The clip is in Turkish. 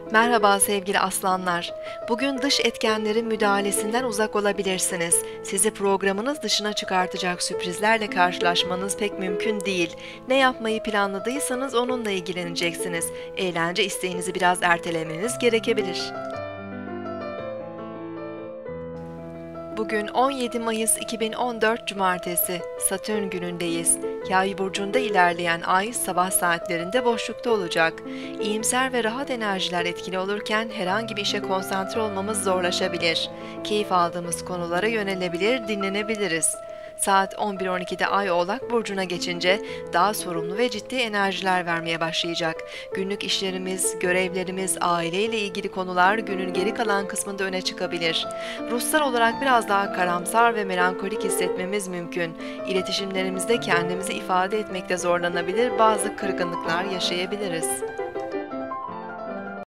Merhaba sevgili aslanlar. Bugün dış etkenlerin müdahalesinden uzak olabilirsiniz. Sizi programınız dışına çıkartacak sürprizlerle karşılaşmanız pek mümkün değil. Ne yapmayı planladıysanız onunla ilgileneceksiniz. Eğlence isteğinizi biraz ertelemeniz gerekebilir. Bugün 17 Mayıs 2014 Cumartesi, Satürn günündeyiz. Yay burcunda ilerleyen ay sabah saatlerinde boşlukta olacak. İyimser ve rahat enerjiler etkili olurken herhangi bir işe konsantre olmamız zorlaşabilir. Keyif aldığımız konulara yönelebilir, dinlenebiliriz. Saat 11:12'de Ay Oğlak burcuna geçince daha sorumlu ve ciddi enerjiler vermeye başlayacak. Günlük işlerimiz, görevlerimiz, aileyle ilgili konular günün geri kalan kısmında öne çıkabilir. Ruhsal olarak biraz daha karamsar ve melankolik hissetmemiz mümkün. İletişimlerimizde kendimizi ifade etmekte zorlanabilir, bazı kırgınlıklar yaşayabiliriz.